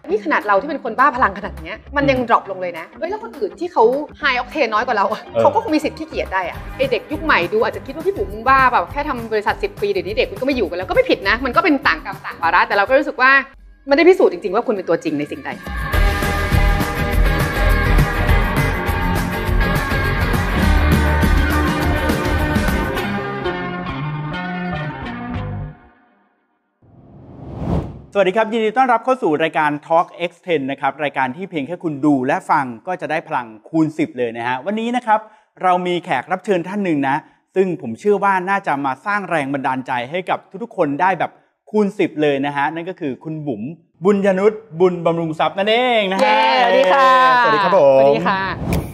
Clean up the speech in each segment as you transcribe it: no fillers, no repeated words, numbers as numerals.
นี่ขนาดเราที่เป็นคนบ้าพลังขนาดนี้มันยังดรอปลงเลยนะแล้วคนอื่นที่เขาไฮออกเทนน้อยกว่าเราเขาก็คงมีสิทธิ์ขี้เกียจได้อะไอเด็กยุคใหม่ดูอาจจะคิดว่าพี่บุ๋มมึงบ้าแบบแค่ทำบริษัท10 ปีเดี๋ยวนี้เด็กมันก็ไม่อยู่กันแล้วก็ไม่ผิดนะมันก็เป็นต่างกรรมต่างวาระแต่เราก็รู้สึกว่ามันได้พิสูจน์จริงๆว่าคุณเป็นตัวจริงในสิ่งใดสวัสดีครับยินดีต้อนรับเข้าสู่รายการ Talk X10 นะครับรายการที่เพียงแค่คุณดูและฟังก็จะได้พลังคูณ10เลยนะฮะวันนี้นะครับเรามีแขกรับเชิญท่านหนึ่งนะซึ่งผมเชื่อว่าน่าจะมาสร้างแรงบันดาลใจให้กับทุกๆคนได้แบบคูณ10เลยนะฮะนั่นก็คือคุณบุ๋มบุญยนุชบุญบำรุงทรัพย์นั่นเองนะฮะสวัสดีค่ะสวัสดีครับผมสวัสดีค่ะ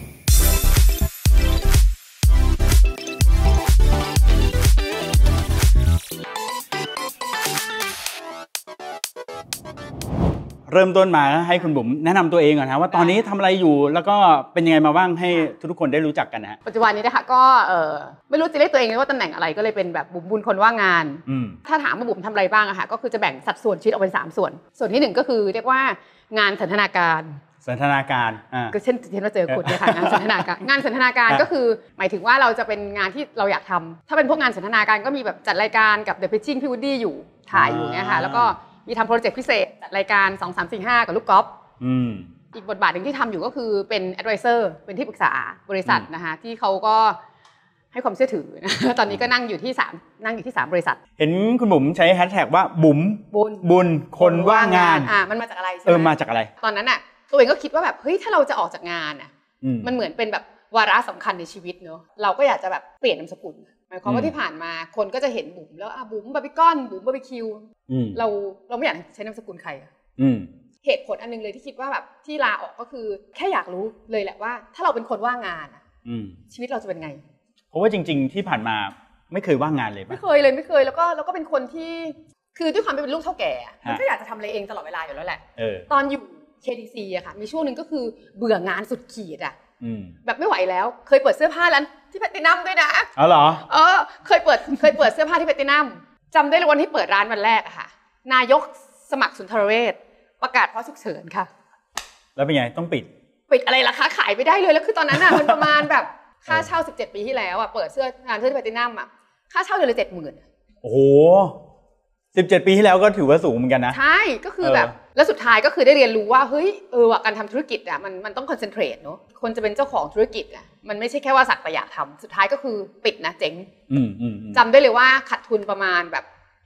เริ่มต้นมาให้คุณบุ๋มแนะนำตัวเองก่อนนะว่าตอนนี้ทำอะไรอยู่แล้วก็เป็นยังไงมาบ้างให้ทุกคนได้รู้จักกันนะฮะปัจจุบันนี้นะคะก็ไม่รู้จะเรียกตัวเองว่าตำแหน่งอะไรก็เลยเป็นแบบบุญคนว่างงานถ้าถามว่าบุ๋มทำอะไรบ้างอะค่ะก็คือจะแบ่งสัดส่วนชีวิตออกเป็น3 ส่วนที่1ก็คือเรียกว่างานสันทนาการก็เช่นเราเจอคุณเนี่ยค่ะงานสันทนาการก็คือหมายถึงว่าเราจะเป็นงานที่เราอยากทำถ้าเป็นพวกงานสันทนาการก็มีแบบจัดรายการกับ The Pitching พี่วูดดี้อยู่ถ่ายอยู่เนี่ยค่ะแล้วก็มีทำโปรเจกต์พิเศษจัดรายการ2 3 4 5กับลูกกอล์ฟอีกบทบาทหนึ่งที่ทำอยู่ก็คือเป็น advisor เป็นที่ปรึกษาบริษัทนะคะที่เขาก็ให้ความเชื่อถือตอนนี้ก็นั่งอยู่ที่3บริษัทเห็นคุณบุ๋มใช้แฮชแท็กว่าบุ๋มบุญคนว่างงานมันมาจากอะไรใช่ไหมมาจากอะไรตอนนั้นน่ะตัวเองก็คิดว่าแบบเฮ้ยถ้าเราจะออกจากงานอ่ะมันเหมือนเป็นแบบวาระสำคัญในชีวิตเนอะเราก็อยากจะแบบเปลี่ยนนามสกุลหมายความว่าที่ผ่านมาคนก็จะเห็นบุ๋มแล้วบุ๋มบาร์บีคอนบุ๋มบาร์บีคิวเราไม่อยากใช้นามสกุลใครเหตุผลอันนึงเลยที่คิดว่าแบบที่ลาออกก็คือแค่อยากรู้เลยแหละว่าถ้าเราเป็นคนว่างงานชีวิตเราจะเป็นไงเพราะว่าจริงๆที่ผ่านมาไม่เคยว่างงานเลยไม่เคยแล้วก็เป็นคนที่คือด้วยความเป็นลูกเฒ่าแก่มันก็อยากจะทำอะไรเองตลอดเวลาอยู่แล้วแหละตอนอยู่ KDC อะค่ะมีช่วงนึงก็คือเบื่องานสุดขีดอะแบบไม่ไหวแล้วเคยเปิดเสื้อผ้าร้านที่แพตตินัมด้วยนะอ๋อเหรอเคยเปิดเสื้อผ้าที่แพตตินัมจำได้เลยวันที่เปิดร้านวันแรกอะค่ะนายกสมัครสุนทรเวชประกาศเพราะฉุกเฉินค่ะแล้วเป็นไงต้องปิดอะไรล่ะคะขายไปได้เลยแล้วคือตอนนั้นอะมันประมาณแบบค่าเช่า17 ปีที่แล้วอะเปิดงานเสื้อที่แพตตินัมอะค่าเช่าเดือนละ 70,000 โอ้โห17 ปีที่แล้วก็ถือว่าสูงเหมือนกันนะใช่ก็คือแบบแล้วสุดท้ายก็คือได้เรียนรู้ว่าเฮ้ยว่ะการทำธุรกิจอ่ะมันต้องคอนเซนเทรตเนอะคนจะเป็นเจ้าของธุรกิจอ่ะมันไม่ใช่แค่ว่าสักแต่อยากทำสุดท้ายก็คือปิดนะเจ๊งจำได้เลยว่าขาดทุนประมาณแบบ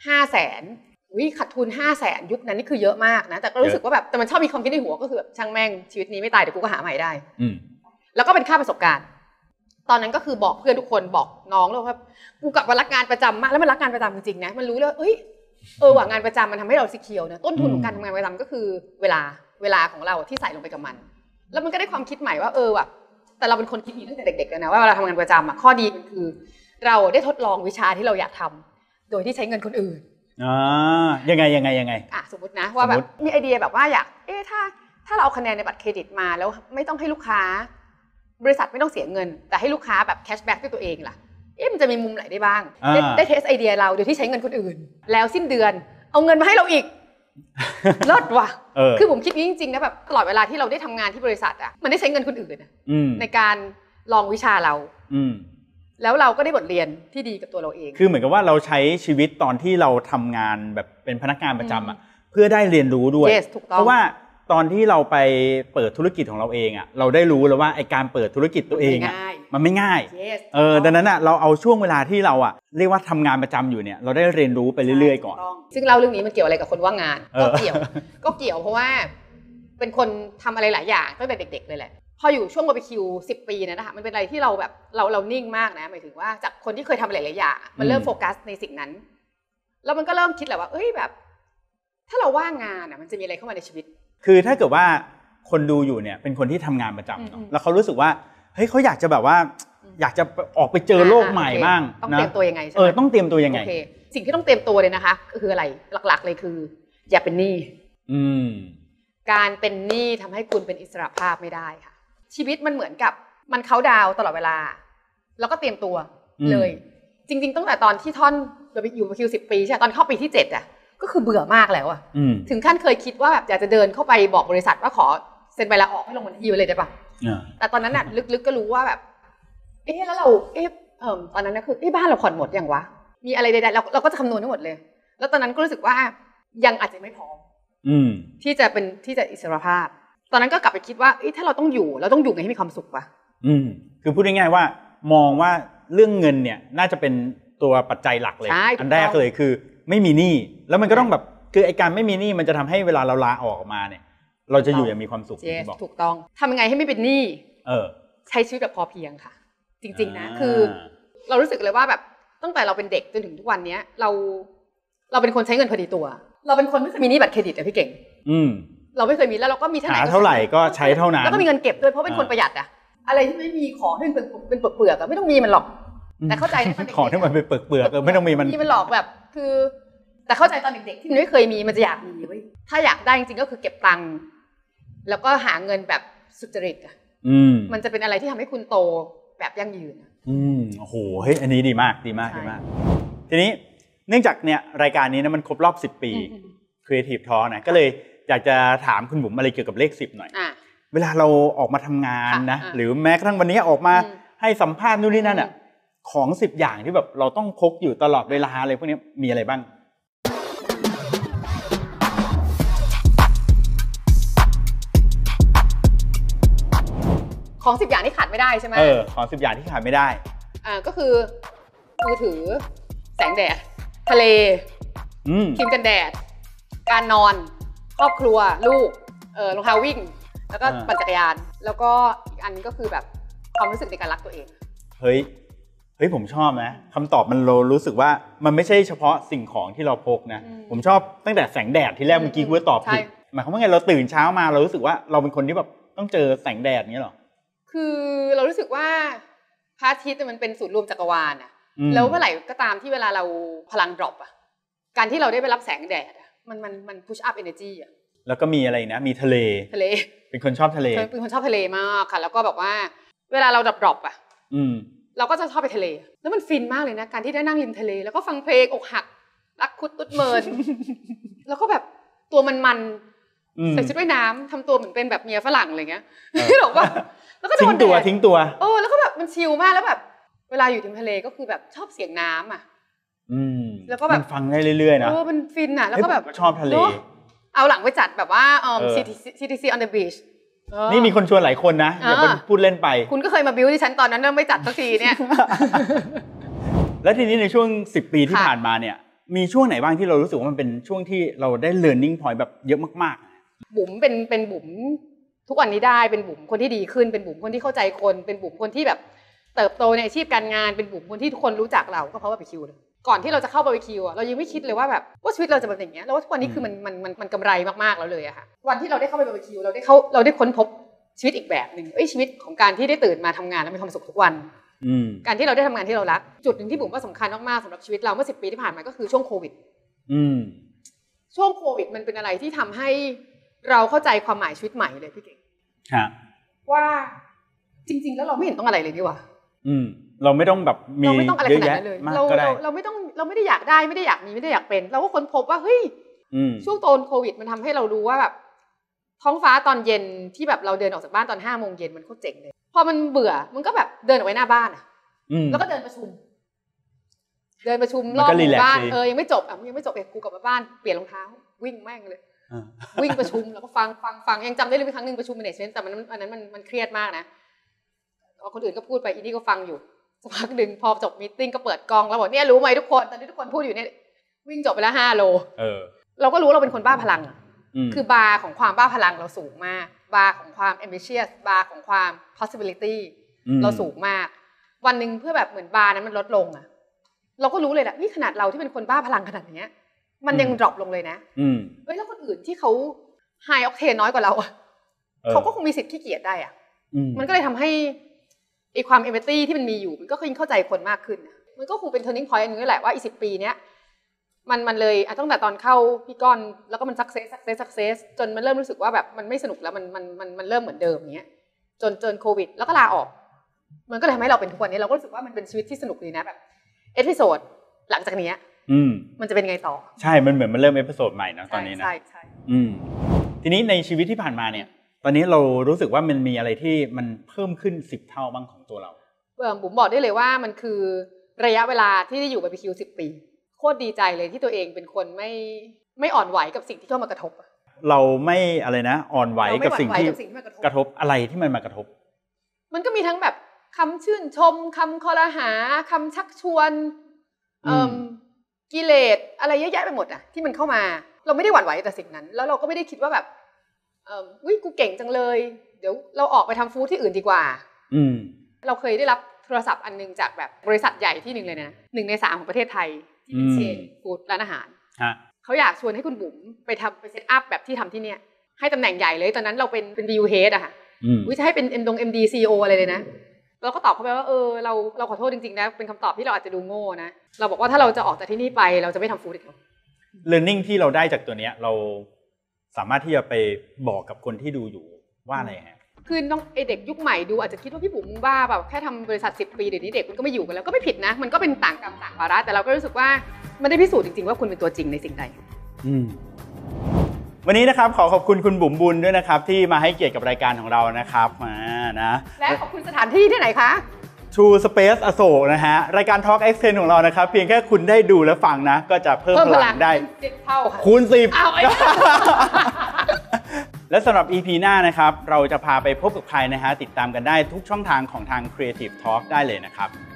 500,000ขาดทุน500,000ยุคนั้นนี่คือเยอะมากนะแต่ก็รู้สึกว่าแบบแต่มันชอบมีความคิดในหัวก็คือแบบช่างแม่งชีวิตนี้ไม่ตายเดี๋ยวกูก็หาใหม่ได้แล้วก็เป็นค่าประสบการณ์ตอนนั้นก็คือบอกเพื่อนทุกคนบอกน้องเลยว่ากูกลับมารักงานประจำมากแล้วมันรักงานประจำจริงๆนะมันรู้เลยว่างานประจำมันทำให้เราซิเคียวนะต้นทุนของการทำงานประจำก็คือเวลาของเราที่ใส่ลงไปกับมันแล้วมันก็ได้ความคิดใหม่ว่าว่ะแต่เราเป็นคนคิดดีตั้งแต่เด็กๆเลยนะว่าเวลาทำงานประจำอ่ะข้อดีมันคือเราได้ทดลองวิชาที่เราอยากทำโดยที่ใช้เงินคนอื่นยังไงสมมตินะว่าแบบมีไอเดียแบบว่าอยากถ้าเราเอาคะแนนในบัตรเครดิตมาแล้วไม่ต้องให้ลูกค้าบริษัทไม่ต้องเสียเงินแต่ให้ลูกค้าแบบแคชแบ็กด้วยตัวเองล่ะมันจะมีมุมไหนได้บ้างได้เทสไอเดียเราโดยที่ใช้เงินคนอื่นแล้วสิ้นเดือนเอาเงินมาให้เราอีกลดว่ะคือผมคิดนี้จริงๆนะแบบตลอดเวลาที่เราได้ทำงานที่บริษัทมันได้ใช้เงินคนอื่นในการลองวิชาเราแล้วเราก็ได้บทเรียนที่ดีกับตัวเราเองคือเหมือนกับว่าเราใช้ชีวิตตอนที่เราทำงานแบบเป็นพนักงานประจำเพื่อได้เรียนรู้ด้วยเพราะว่าตอนที่เราไปเปิดธุรกิจของเราเองเราได้รู้แล้วว่าไอการเปิดธุรกิจตัวเองมันไม่ง่ายดังนั้นเราเอาช่วงเวลาที่เราเรียกว่าทำงานประจำอยู่เนี่ยเราได้เรียนรู้ไปเรื่อยๆก่อนซึ่งเล่าเรื่องนี้มันเกี่ยวอะไรกับคนว่างงานก็เกี่ยวเพราะว่าเป็นคนทำอะไรหลายอย่างตั้งแต่เด็กๆเลยแหละพออยู่ช่วงบาร์บีคิว10 ปีนะคะมันเป็นอะไรที่เราแบบเรานิ่งมากนะหมายถึงว่าจากคนที่เคยทำอะไรหลายอย่างมันเริ่มโฟกัสในสิ่งนั้นแล้วมันก็เริ่มคิดแหละว่าแบบถ้าเราว่างงานมันจะมีอะไรเข้ามาในชีวิตคือถ้าเกิดว่าคนดูอยู่เนี่ยเป็นคนที่ทำงานประจำเนาะแล้วเขารู้สึกว่าเฮ้ยเขาอยากจะแบบว่าอยากจะออกไปเจอโลกใหม่บ้างต้องเตรียมตัวยังไงใช่ไหมต้องเตรียมตัวยังไงสิ่งที่ต้องเตรียมตัวเลยนะคะก็คืออะไรหลักๆเลยคืออย่าเป็นหนี้การเป็นหนี้ทำให้คุณเป็นอิสระภาพไม่ได้ค่ะชีวิตมันเหมือนกับมันเขาดาวตลอดเวลาแล้วก็เตรียมตัวเลยจริงๆตั้งแต่ตอนที่ท่อนอยู่มาคิว10 ปีใช่ตอนเข้าปีที่7 ก็คือเบื่อมากแล้วอะถึงขั้นเคยคิดว่าแบบอยากจะเดินเข้าไปบอกบริษัทว่าขอเซ็นใบลาออกให้ลงบัญชีเลยได้ปะแต่ตอนนั้นน่ะลึกๆก็รู้ว่าแบบแล้วเราตอนนั้นนะคือบ้านเราผ่อนหมดยังวะมีอะไรใดๆเราก็จะคำนวณทั้งหมดเลยแล้วตอนนั้นก็รู้สึกว่ายังอาจจะไม่พร้อมที่จะอิสรภาพตอนนั้นก็กลับไปคิดว่าถ้าเราต้องอยู่ไงให้มีความสุขวะคือพูดง่ายๆว่ามองว่าเรื่องเงินเนี่ยน่าจะเป็นตัวปัจจัยหลักเลยอันแรกเลยคือไม่มีหนี้แล้วมันก็ต้องแบบคือไอ้การไม่มีหนี้มันจะทำให้เวลาเราลาออกมาเนี่ยเราจะอยู่อย่างมีความสุขที่บอกถูกต้องทำยังไงให้ไม่เป็นหนี้ใช้ชีวิตแบบพอเพียงค่ะจริงๆนะคือเรารู้สึกเลยว่าแบบตั้งแต่เราเป็นเด็กจนถึงทุกวันนี้เราเป็นคนใช้เงินพอดีตัวเราเป็นคนไม่เคยมีหนี้บัตรเครดิตอะพี่เก่งเราไม่เคยมีแล้วเราก็มีเท่าไหร่ก็ใช้เท่านั้นแล้วก็มีเงินเก็บด้วยเพราะเป็นคนประหยัดอะอะไรที่ไม่มีของที่เป็นเปลือกๆไม่ต้องมีมันหรอกแต่เข้าใจของที่มันเป็นเปลือกๆไม่ต้องมีมันหรอกแบบคือแต่เข้าใจตอนเด็กๆที่มันไม่เคยมีมันจะอยากมีเว้ยถ้าอยากได้จริงๆก็คือเก็บตังค์แล้วก็หาเงินแบบสุจริตอะมันจะเป็นอะไรที่ทำให้คุณโตแบบยั่งยืนโอ้โหเฮ้ยอันนี้ดีมากทีนี้เนื่องจากเนี่ยรายการนี้นะมันครบรอบ10 ปี Creative Talk นะก็เลยอยากจะถามคุณบุ๋มอะไรเกี่ยวกับเลข10หน่อยเวลาเราออกมาทำงานนะหรือแม้กระทั่งวันนี้ออกมาให้สัมภาษณ์นู่นนี่นั่นอ่ะของ10อย่างที่แบบเราต้องพกอยู่ตลอดเวลาอะไรพวกนี้มีอะไรบ้างของ10อย่างที่ขาดไม่ได้ใช่ไหมของ10อย่างที่ขาดไม่ได้ก็คือมือถือแสงแดดทะเลครีมกันแดดการนอนครอบครัวลูกรองเท้าวิ่งแล้วก็ปั่นจักรยานแล้วก็อีกอันนึงก็คือแบบความรู้สึกในการรักตัวเองเฮ้ยผมชอบนะคำตอบมันรู้สึกว่ามันไม่ใช่เฉพาะสิ่งของที่เราพกนะผมชอบตั้งแต่แสงแดดที่แรกเมื่อกี้คุณตอบผิดหมายความว่าไงเราตื่นเช้ามาเรารู้สึกว่าเราเป็นคนที่แบบต้องเจอแสงแดดนี้หรอคือเรารู้สึกว่าพระอาทิตย์มันเป็นศูนย์รวมจักรวาลอะแล้วเมื่อไหร่ก็ตามที่เวลาเราพลังดรอปอะการที่เราได้ไปรับแสงแดดอะมันพุชอัพเอเนอร์จีอะแล้วก็มีอะไรนะมีทะเลเป็นคนชอบทะเลเป็นคนชอบทะเลมากค่ะแล้วก็แบบว่าเวลาเราดรอปอะเราก็จะชอบไปทะเลแล้วมันฟินมากเลยนะการที่ได้นั่งริมทะเลแล้วก็ฟังเพลงอกหักรักคุดตุ๊ดเมินแล้วก็แบบตัวมันใส่ชุดว่ายน้ำทำตัวเหมือนเป็นแบบเมียฝรั่งอะไรเงี้ยหรอกว่าแล้วก็ทิ้งตัวแล้วก็แบบมันชิลมากแล้วแบบเวลาอยู่ริมทะเลก็คือแบบชอบเสียงน้ำอ่ะแล้วก็แบบฟังได้เรื่อยๆนะมันฟินอ่ะแล้วก็แบบชอบทะเลเอาหลังไปจัดแบบว่าCTC on the beach นี่มีคนชวนหลายคนนะอย่าพูดเล่นไปคุณก็เคยมาบิ้วที่ฉันตอนนั้นไม่จัดสักทีเนี่ยแล้วทีนี้ในช่วง10 ปีที่ผ่านมาเนี่ยมีช่วงไหนบ้างที่เรารู้สึกว่ามันเป็นช่วงที่เราได้ learning point แบบเยอะมากๆบุ๋มเป็นบุ๋มทุกวันนี้ได้เป็นบุ๋มคนที่ดีขึ้นเป็นบุ๋มคนที่เข้าใจคนเป็นบุ๋มคนที่แบบเติบโตในอาชีพการงานเป็นบุ๋มคนที่ทุกคนรู้จักเราก็เพราะว่าไปคิวเลยก่อนที่เราจะเข้าบาร์บีคิวเรายังไม่คิดเลยว่าแบบว่าชีวิตเราจะเป็นอย่างเงี้ยแล้วว่าทุกวันนี้คือมันกำไรมากๆแล้วเลยอะค่ะวันที่เราได้เข้าไปบาร์บีคิวเราได้ค้นพบชีวิตอีกแบบนึงชีวิตของการที่ได้ตื่นมาทำงานแล้วมีความสุขทุกวันการที่เราได้ทำงานที่เรารักจุดหนึ่งที่ผมว่าสำคัญมากๆสำหรับชีวิตเราเมื่อ10 ปีที่ผ่านมาก็คือช่วงโควิดช่วงโควิดมันเป็นอะไรที่ทำให้เราเข้าใจความหมายชีวิตใหม่เลยพี่เก่งว่าจริงๆแล้วเราไม่เห็นต้องอะไรเลยนี่หว่าเราไม่ต้องแบบมีเราไม่ต้องอะไรขนาดนั้นเลยเราไม่ได้อยากได้ไม่ได้อยากมีไม่ได้อยากเป็นเราก็ค้นพบว่าเฮ้ยช่วงตอนโควิดมันทำให้เรารู้ว่าแบบท้องฟ้าตอนเย็นที่แบบเราเดินออกจากบ้านตอน5 โมงเย็นมันโคตรเจ๋งเลยพอมันเบื่อมันก็แบบเดินออกไปหน้าบ้านอ่ะแล้วก็เดินประชุมรอบหมู่บ้านยังไม่จบกูกลับมาบ้านเปลี่ยนรองเท้าวิ่งแม่งเลยวิ่งประชุมแล้วก็ฟังยังจำได้เลยครั้งนึงประชุม management แต่อันนั้นมันเครียดมากนะคนอื่นก็พูดไปอีนี่ก็ฟังอยู่สักพักนึงพอจบมีตติ้งก็เปิดกล้องแล้วบอกเนี่ยรู้ไหมทุกคนตอนนี้ทุกคนพูดอยู่เนี่ยวิ่งจบไปแล้ว5 โลเราก็รู้เราเป็นคนบ้าพลังคือบาร์ของความบ้าพลังเราสูงมากบาร์ของความ ambitious บาร์ของความ possibility เราสูงมากวันนึงเพื่อแบบเหมือนบาร์นั้นมันลดลงเราก็รู้เลยแหละนี่ขนาดเราที่เป็นคนบ้าพลังขนาดนี้มันยังดรอปลงเลยนะแล้วคนอื่นที่เขาไฮออกเทนน้อยกว่าเราเขาก็คงมีสิทธิ์ขี้เกียจได้มันก็เลยทำให้ความเอมพัตตี้ที่มันมีอยู่มันก็ยิ่งเข้าใจคนมากขึ้นมันก็คงเป็น turning point อันนึงแหละว่า10 ปีเนี้ยมันเลยตั้งแต่ตอนเข้าพี่ก้อนแล้วก็มัน success จนมันเริ่มรู้สึกว่าแบบมันไม่สนุกแล้วมันเริ่มเหมือนเดิมเนี้ยจนโควิดแล้วก็ลาออกมันก็เลยทำให้เราเป็นทุกวันนี้เราก็รู้สึกว่ามันเป็นชีวิตที่สนุกดีนะแบบเอพิโซดหลังจากนี้มันจะเป็นไงต่อใช่มันเหมือนมันเริ่มเอพิโซดใหม่นะตอนนี้นะใช่ทีนี้ในชีวิตที่ผ่านมาเนี่ยตอนนี้เรารู้สึกว่ามันมีอะไรที่มันเพิ่มขึ้น10 เท่าบ้างของตัวเราบุ๋มบอกได้เลยว่ามันคือระยะเวลาที่ได้อยู่บาร์บีคิว10 ปีโคตรดีใจเลยที่ตัวเองเป็นคนไม่อ่อนไหวกับสิ่งที่เข้ามากระทบเราไม่อะไรนะอ่อนไหวกับสิ่งที่กระทบอะไรที่มันมากระทบมันก็มีทั้งแบบคำชื่นชมคำคอรหาคำชักชวนกิเลสอะไรเยอะแยะไปหมดอะที่มันเข้ามาเราไม่ได้หวั่นไหวแต่สิ่งนั้นแล้วเราก็ไม่ได้คิดว่าแบบวิกูเก่งจังเลยเดี๋ยวเราออกไปทำฟู้ดที่อื่นดีกว่าเราเคยได้รับโทรศัพท์อันนึงจากแบบบริษัทใหญ่ที่หนึ่งเลยนะ1 ใน 3ของประเทศไทยที่เป็นเชนฟู้ดร้านอาหารเขาอยากชวนให้คุณบุ๋มไปเซตอัพแบบที่ทำที่เนี่ยให้ตำแหน่งใหญ่เลยตอนนั้นเราเป็น BU Head อะค่ะวิจะให้เป็นMD CEO อะไรเลยนะเราก็ตอบเขาไปว่าเราขอโทษจริงๆนะเป็นคำตอบที่เราอาจจะดูโง่นะเราบอกว่าถ้าเราจะออกจากที่นี่ไปเราจะไม่ทำฟู้ดอีกแล้ว learning ที่เราได้จากตัวเนี้ยเราสามารถที่จะไปบอกกับคนที่ดูอยู่ว่าอะไรฮะคือน้องเด็กยุคใหม่ดูอาจจะคิดว่าพี่บุ๋มบ้าแบบแค่ทำบริษัท10 ปีเดี๋ยวนี้เด็กมันก็ไม่อยู่กันแล้วก็ไม่ผิดนะมันก็เป็นต่างกรรมต่างวาระแต่เราก็รู้สึกว่ามันได้พิสูจน์จริงๆว่าคุณเป็นตัวจริงในสิ่งใดวันนี้นะครับขอบคุณคุณบุ๋มบุญด้วยนะครับที่มาให้เกียรติกับรายการของเรานะครับนะและขอบคุณสถานที่ที่ไหนคะ True Space อโศกนะฮะรายการ Talk Extend ของเรานะครับเพียงแค่คุณได้ดูและฟังนะก็จะเพิ่มพลังได้ 10 เท่าค่ะคูณ 10และสำหรับ EP หน้านะครับเราจะพาไปพบกับใครนะฮะติดตามกันได้ทุกช่องทางของทาง Creative Talk ได้เลยนะครับ